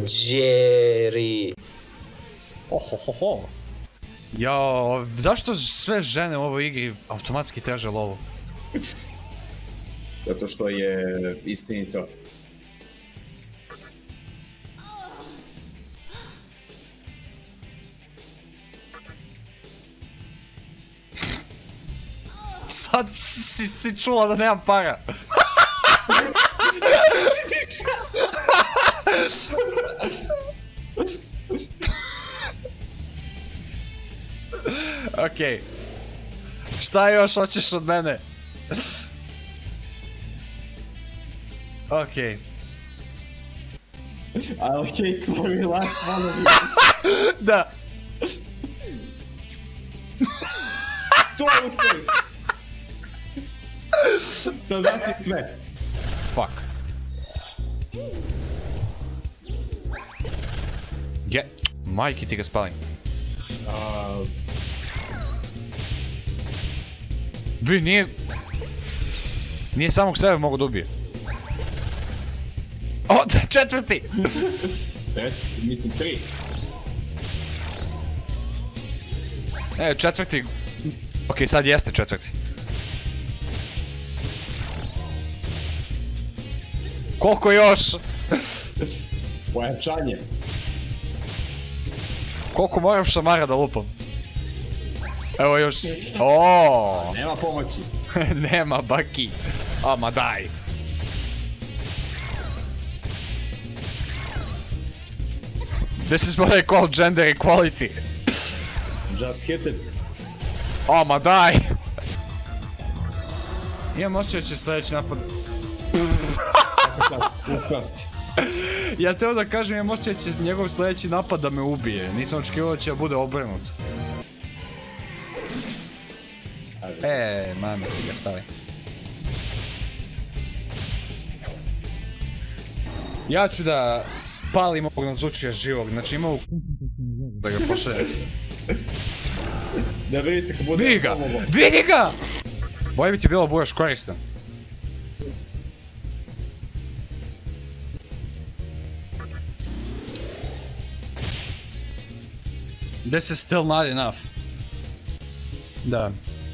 Jerry. Ohohoho. Jao, zašto sve žene u ovoj igri automatski traže lovu? Zato što je istinito. Sad si čula da nemam para. Okej. Šta još hoćeš od mene? Okej. Allocate for your last one of you. Da. To je uspjeli. Sad vrati sve. Fuck. Majke ti ga spalim. Vi nije... Nije samog sebe mogu da ubije. O, četvrti! Mislim 3. E, četvrti... Okej, sad jeste četvrti. Koliko još? Pojačanje. Koliko moram šamara da lupam? Evo još... Oooo! Nema pomoći. Nema baki. Ama daj. This is what I call gender equality. Just hit it. Ama daj. Imam osjećaj da će sljedeći napad... Uspasti. Ja teo da kažem, imam osjećaj da će njegov sljedeći napad da me ubije. Nisam očekivao da će da bude obrnut. Mame, ti ga stavi. Ja ću da spalim ovog nadzučija živog, znači ima u... da ga pošalje. Da vidi se kad bude... Vidi ga! Vidi ga! Bolje bi ti bilo budeš koristan. This is still not enough. Da.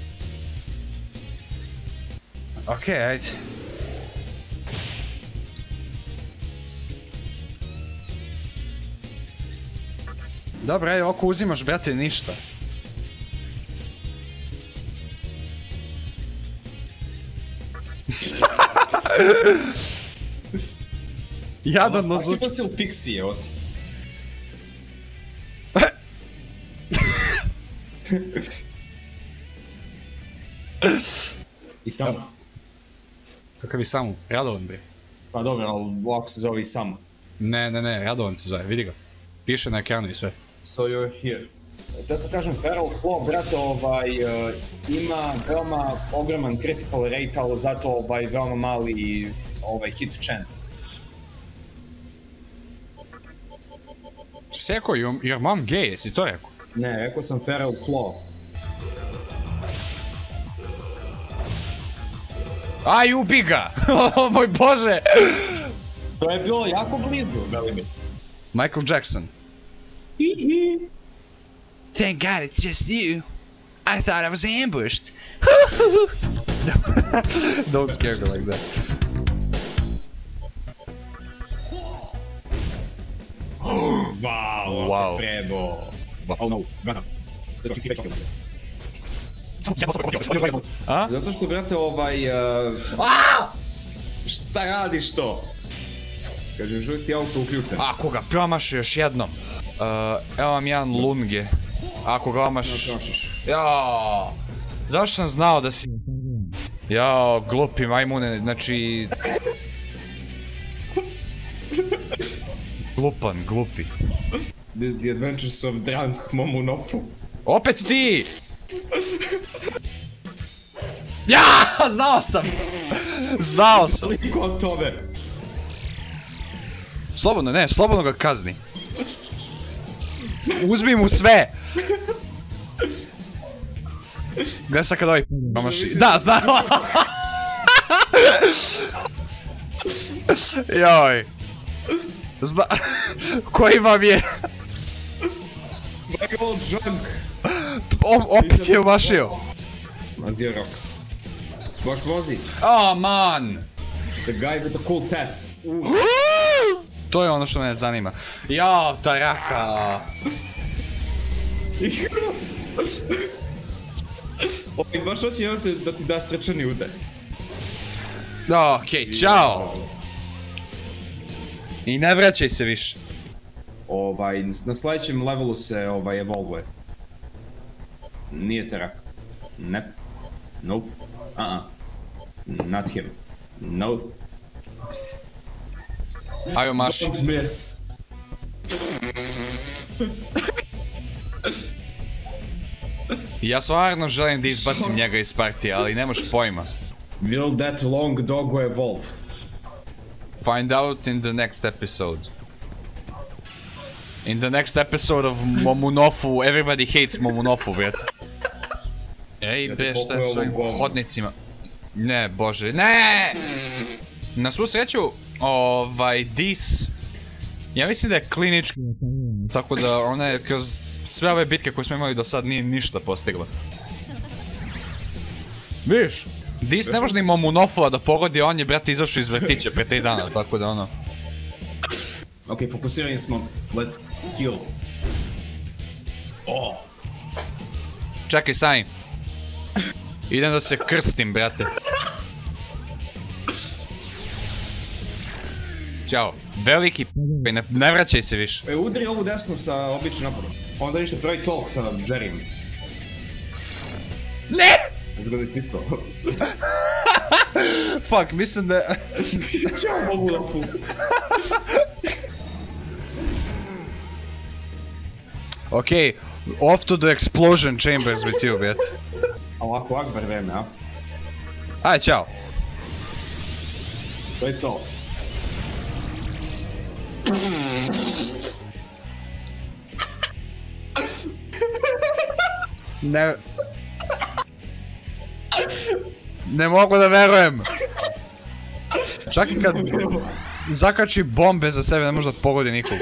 Okej, ajde. Dobro, ajde, oko uzimaš, brate, ništa. Jadan na zvuči. Svaki posil Pixie, evo ti. I samo. Kakav je samo? Radovan bre. Pa dobro, ali ovako se zove i samo. Ne, Radovan se zove, vidi ga. Piše na ekranu i sve. So you're here. Da se kažem, Feral Claw, brate, ima veoma ogroman critical rate, ali zato veoma mali hit chance. Si rekao, your mom gay, jesi to rekao? Ne, rekao sam Feral Claw. Aj, ubi ga! O moj bože! To je bilo jako blizu, veli mi. Michael Jackson. Thank God it's just you. I thought I was ambushed. Don't scare her like that. Wow, prebo. Oh no, gazam. A? Zato što, brate, šta radiš to? Kažem, žuti auto uključen. Ako ga promaši još jednom. Evo vam jedan lunge. Ako ga omaš... Jao. Zašto sam znao da si... Jao, glupi majmune, znači... Glupi. This is the adventures of drunk Momonopu. Opet ti! Ja, znao sam! Toliko od tome. Slobodno ga kazni. Uzmi mu sve! Gledaj sad kad ovaj promaši. Da, znao! Joj. Koji vam je? My old junk! Opet je umašio. Mazio rok. Baš vozi. Oh man! The guy with the cool tats. To je ono što mene zanima. Jao, ta raka. Ovaj, baš hoće da ti da srčani udar. Okej, čao! I ne vraćaj se više. Na sljedećem levelu se evolvuje. Nije te raka. Ne. Nope. Not him. No. Ajo maši. Don't miss. Ja stvarno želim da izbacim njega iz partije, ali nemaš pojma. Will that long doggo evolve? Find out in the next episode. In the next episode of Momonofu, everybody hates Momonofu, vjet. Ej, bre, šta je s ovim hodnicima? Ne, bože, ne! Na svu sreću, dis... Ja mislim da je klinički, tako da ona je kroz sve ove bitke koje smo imali do sad nije ništa postigla. Viš? Dis ne može ni Momonofua da pogodi, on je, brate, izašao iz vrtića pre 3 dana, tako da ono... Ok, fokusirani smo, let's kill. Čekaj, sami. Idem da se krstim, brate. Ćao. Veliki p***, ne vraćaj se više. Udri ovu desno sa običnim napadom. Onda ništa pravi talk sa Jerrym. Ne! Zgo da je smislao. Fuck, mislim da... Ćao mogu da pu. Okej, off to the explosion chambers with you, bet. Ovako Akbar vreme, a? Ajde, čao. To je to. Ne mogu da verujem. Čak i kad zakači bombe za sebe ne može da pogodi nikog.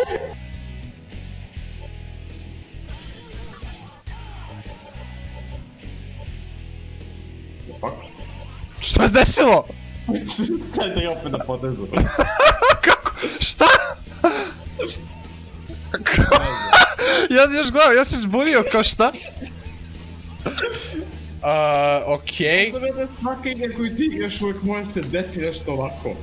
Šta je desilo? Sad je opet na potezu. Kako? Šta? Ja ti još gledam, ja si zbunio kao šta? Okej. Možda vede svaka igra koju ti igraš uvijek može se desi nešto ovako.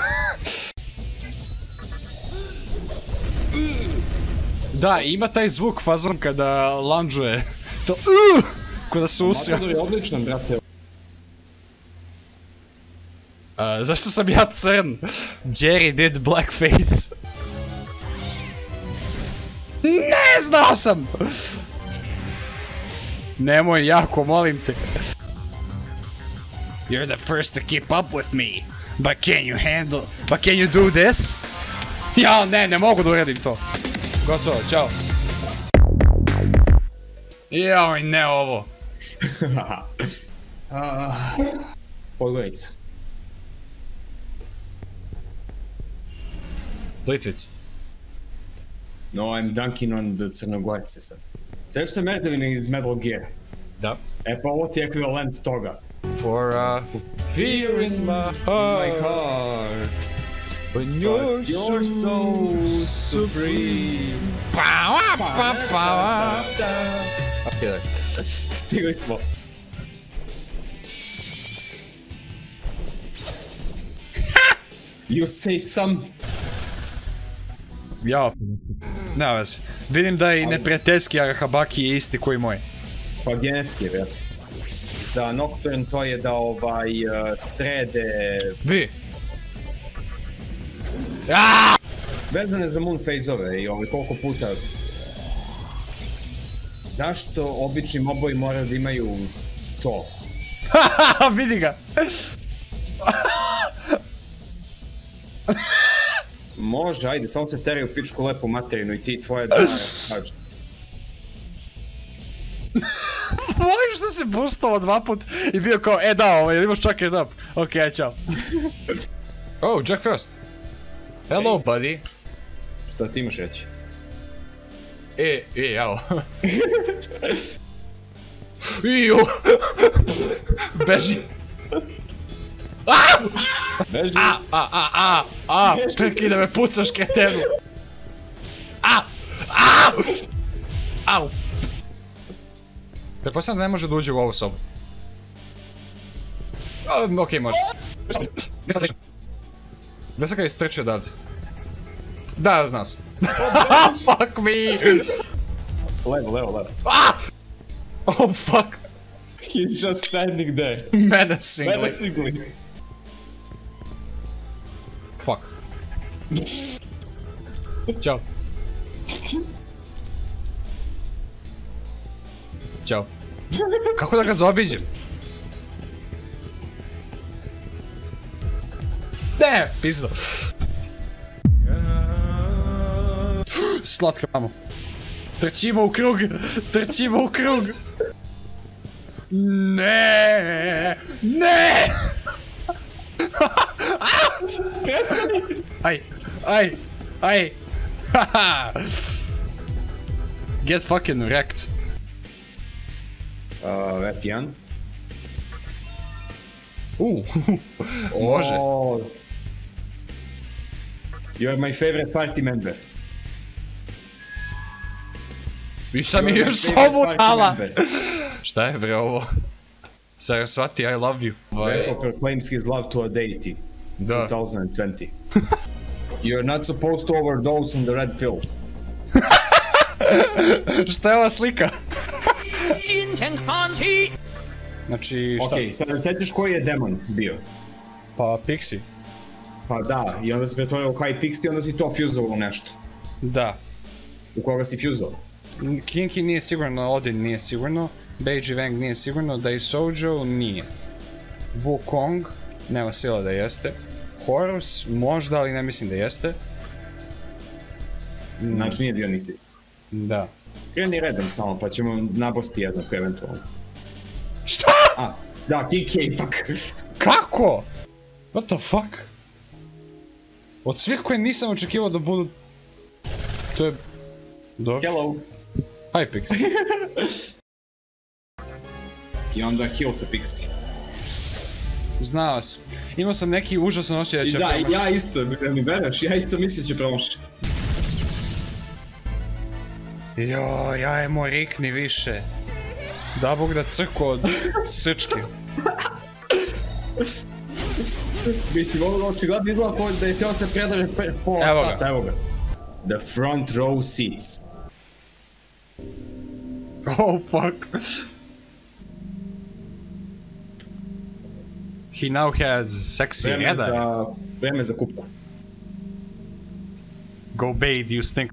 Da, ima taj zvuk fazon kada landžuje. To kada se usio. Matador je odličan, brate. Zašto sam ja crn? Jerry did blackface. Ne, znao sam! Nemoj jako, molim te. You're the first to keep up with me. But can you do this? Ja, ne mogu da uradim to. Gotovo, čao. Joj, ne ovo. Pogledajice. Litvic. No, I'm dunking on the Crnogorce sad. Znaš što merdevine iz Metal Gear? Da. E pa ovo ti je ekvivalent toga. For a fear in my heart. When you're so supreme. Okej, da. Stigli smo. You say some... Ja, nema veze. Vidim da i neprijateljski Arahabaki je isti koji moj. Pa genetski je, vjerojatno. Za Cawkturne to je da srede... Vi! Vezane za moon phase-ove i koliko puta... Zašto obični mobovi moraju da imaju to? Hahaha, vidi ga! Može, ajde, samo se teraju u pičku lepu materinu i ti tvoje dare, kađe. Volim što si boostovao 2 put i bio kao, da, jel imaš čak up? Okej, čao. Oh, Jack Frost. Hello, buddy. Šta ti imaš reći? Evo. Iju! Beži! Beži! Čekaj da me pucaš, kretenu! Au! Pretpostavljam da ne može da uđe u ovu sobu. Okej, može. Gdje sam kada istrčio odavde? Da, znao sam. Fuck me! Levo. Oh fuck! He's just standing there. Menacingly. Fuck. Ćao. Ćao. Kako da ga zaobiđem? Ne, pizdo. Slatka mamo. Trčimo u krug. Ne. Prestani! Aj. Get fucking wrecked. REUP 1. Može. You're my favorite party member. I šta mi još sobu dala? Šta je bre ovo? Saraswati, I love you. Repo proclaims his love to a deity. Da. 2020. You're not supposed to overdose on the red pills. Šta je ova slika? Znači šta? Okej, sad sjećaš koji je demon bio? Pa Pixie. Pa da, i onda se pretvorio u High Pixie i onda si to fuzovao u nešto. Da. U koga si fuzovao? Kinky nije sigurno, Odin nije sigurno, Beiji Wang nije sigurno, Daisoujo nije. Wukong, nema sila da jeste. Horus, možda, ali ne mislim da jeste. Znači nije Dionysus. Da. Kreni redom samo, pa ćemo nabosti jednog eventualno. Šta? Da, Kinky je ipak. Kako? What the fuck? Od svih koje nisam očekivao da budu... To je... Dobro. Hello. Hi Pixie. I onda heal sa Pixie. Znao sam. Imao sam neki užasan osjećaj da će promašiti. Da, ja isto, mi veruješ, ja isto mislim da će promašiti. Joj, ajmo rikni više. Da bog da crko od srčke. Mislim, ovo očigledno izgleda kao da je teo se predaže pola sata, evo ga. The front row seats. Oh fuck. He now has sexy head. Vreme za kupku. Go bathe, you stink.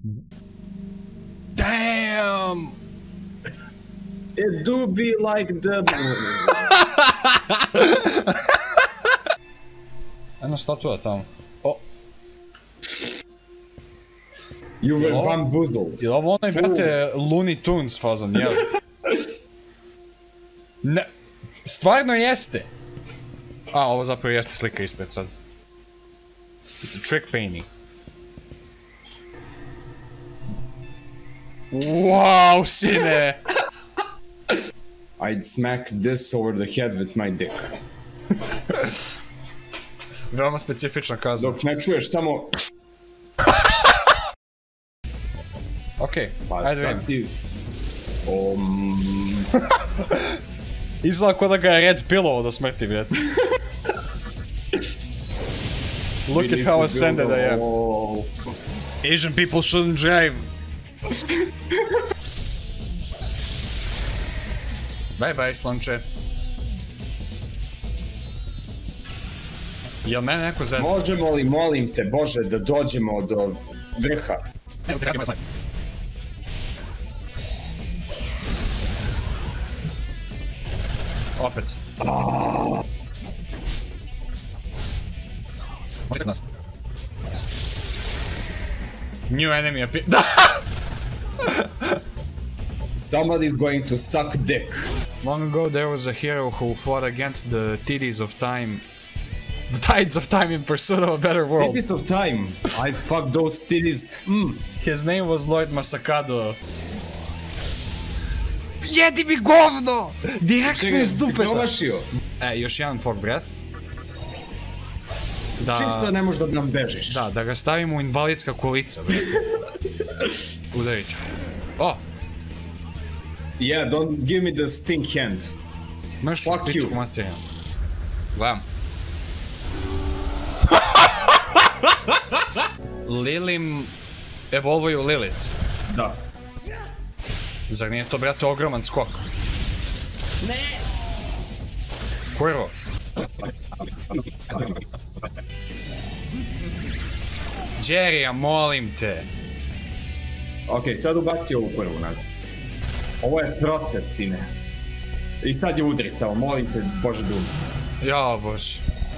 Damn! It do be like the... Eno statua tamo. O! You were bamboozled. Je li ovo onaj, brate, Looney Tunes fazon, jel? Ne, stvarno jeste! A, ovo zapravo jeste slika ispred sad. It's a trick painting. Wow, sine! I'd smack this over the head with my dick. Veoma specifična kazna. Dok ne čuješ samo... Okej, ajde vidim. Izgleda ko da ga je red pillow do smrti, brate. Look at how ascended I am. Asian people shouldn't drive. Bye bye, slonče. Jel mene neko zezna? Možemo li, molim te, Bože, da dođemo do vrha? Evo ti kakima slajim. Opet. Možete nas. New enemy appear. Da! Somebody's going to suck dick. Long ago there was a hero who fought against the titties of time The tides of time in pursuit of a better world. Titties of time. I fuck those titties. His name was Lord Masakado. Jedi mi govno! Direktno iz dupeta. Promašio. Još jedan for breath. Čisto da ne možeš da nam bežiš. Da ga stavimo u invalidska kolica, bre. Udarit ću. Oh! Yeah, don't give me the stink hand. Možeš u pičku materiju. Gledam. Lilim evolvuju Lilith. Da. Zar nije to, brate, ogroman skok? Ne! Kurvo. Jerry, molim te. Okej, sad ubaci ovu prvu nazad. Ovo je proces, sine. I sad je udricao, molim te, Bože dum. Ja, bože.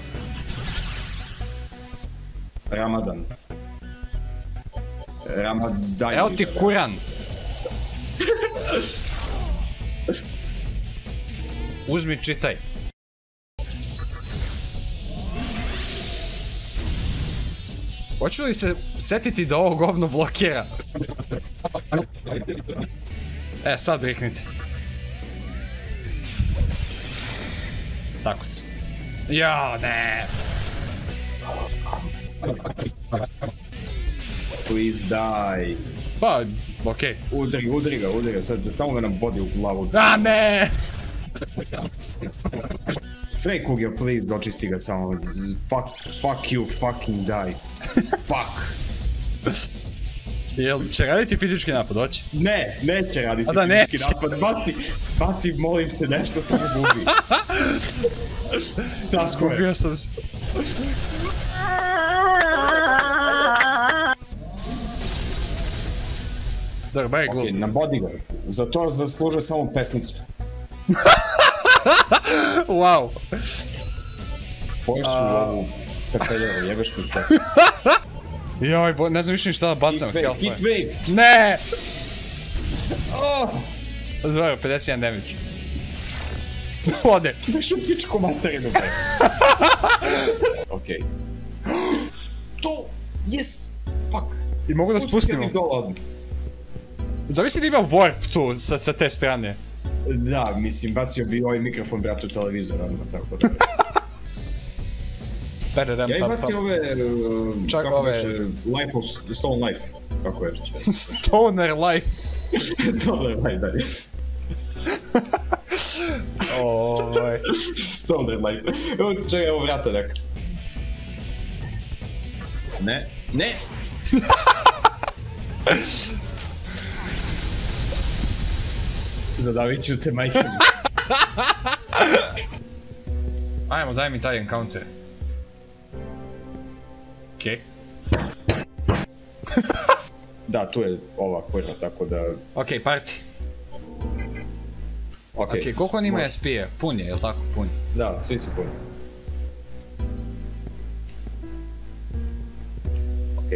Ramadan. Ramadan. Evo ti Kuran. Uzmi, čitaj. Hoću li se setiti da ovo govno blokira? Sad riknite. Tako se. Jao, ne. Please die. Pa, okej. Udri ga, sad samo ga nam bodi u glavu. A, ne! Frey Kugel, please, očisti ga samo. Fuck you, fucking die. Fuck. Jel će raditi fizički napad, hoće? Ne, neće raditi fizički napad. Baci, molim te, nešto samo gubi. Zgubio sam se. Dobro, baj glup. Okej, nabodi ga. Za to zaslužuje samo pesnicu. Wow. Poješću ovu pepeljeru, jebeš mi sve. Joj, ne znam više ni šta da bacam. Hit wave! Ne! Dobro, 51 damage. Ode! Baš u pičku materinu, bre. Okej. To! Yes! Fuck! I mogu da spustimo. Zavisi da ima warp tu, sa te strane. Da, mislim, bacio bi ovaj mikrofon, bratu, televizor, odmah, tako da. Ja i bacio ove... Čak ove... Stone Life, kako je reče. Stoner Life. Stoner Life, da. Stoner Life. Evo, čekaj, evo vrata neka. Ne. Zadavit ću te, majke. Ajmo, daj mi taj encounter. Okej. Da, tu je ova koja, tako da... Okej, party. Okej, koliko on ima SP-a? Pun je, jel tako? Pun. Da, svi su puni. Okej.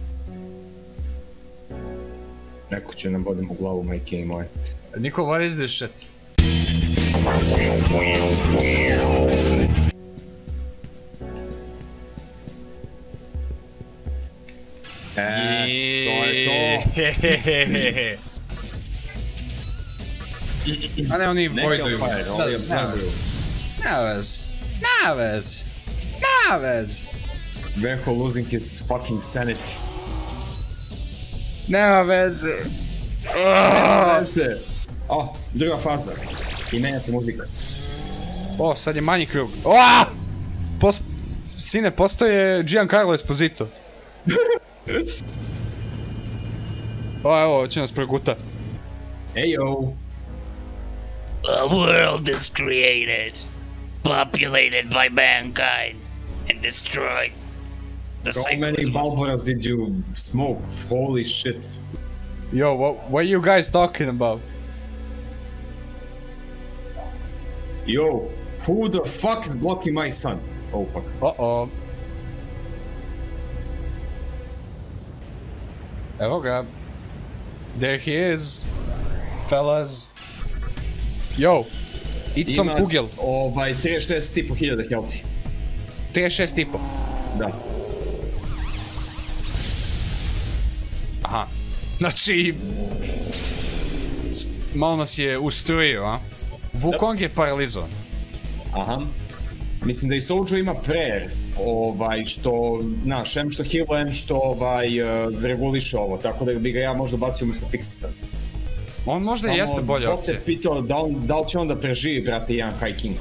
Neko će nam voditi u glavu, majke i moje. Niko, what is this shit? To je to. A ne, oni vojduju. Na vez. Venho losing his fucking sanity. Nema veze. Druga faza. I menja se muzika. Sad je manji krug. Sine, postoje Giancarlo Esposito. Evo, će nas preguta. Ejo. A world is created, populated by mankind, and destroyed. How many Balboras did you smoke? Holy shit. Yo, what are you guys talking about? Yo, who the fuck is blocking my son? Oh fuck. Uh-oh. Evo ga. There he is. Fellas. Yo, eat some kugel. 36.500 healthy. 36,5. Da. Aha. Znači... Malo nas je ustrojio, a? Wukong je paralizovan. Aha. Mislim da i Souljo ima prayer, što, znaš, em što heal, em što, reguliše ovo, tako da bi ga ja možda bacio umjesto Pixie sad. On možda i jeste bolja opcija. Bog te pitao da li će on da preživi, brate, jedan High King.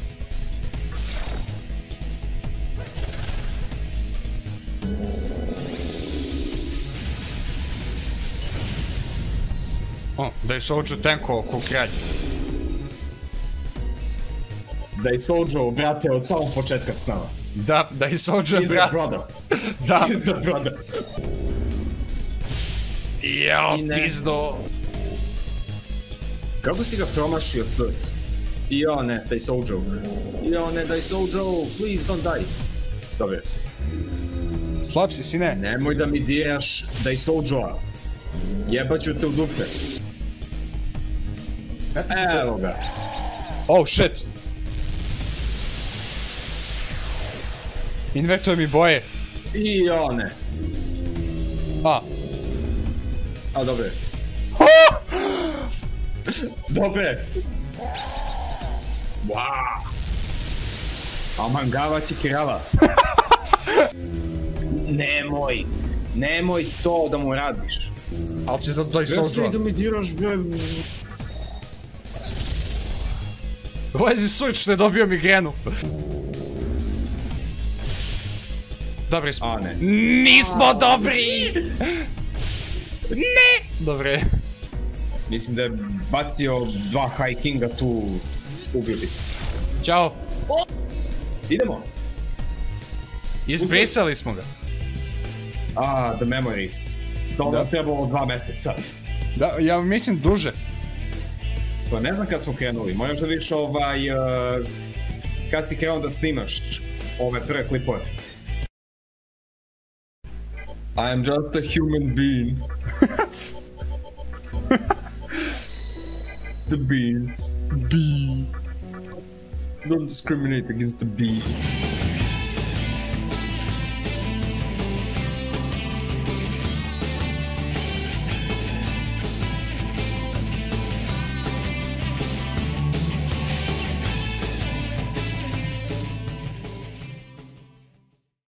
Da je Souljo tanko ko kralj. Da je Souljo, brate, od samog početka s nama. Da je Souljo, brate. He's the brother. Da. He's the brother. Jao, pizdo. Kako si ga promašio, Furt? Jao ne, daj Souljo. Jao ne, daj Souljo, please don't die. Dobre. Slab si, sine. Nemoj da mi diraš daj Souljoa. Jebaću te u dupe. Evo ga. Oh shit. Invertuje mi boje. Jao ne. A, dobre. Dobre. Wow. Amangava će Kirala. Nemoj to da mu radiš. Ali će zato daj Souljo. Prestani da mi diraš, bre. Lezi suć što je dobio migrenu. Dobri smo. A ne. Nismo dobri! Ne! Dobre. Mislim da je bacio dva High Kinga tu ubili. Ćao. Idemo. Izbrisali smo ga. The memories. Samo nam trebalo 2 meseca. Da, ja mislim duže. Pa ne znam kad smo krenuli, moraš da vidiš kad si krenuo da snimaš ove prve klipove. I am just a human being. The bees. Bee. Don't discriminate against the bee.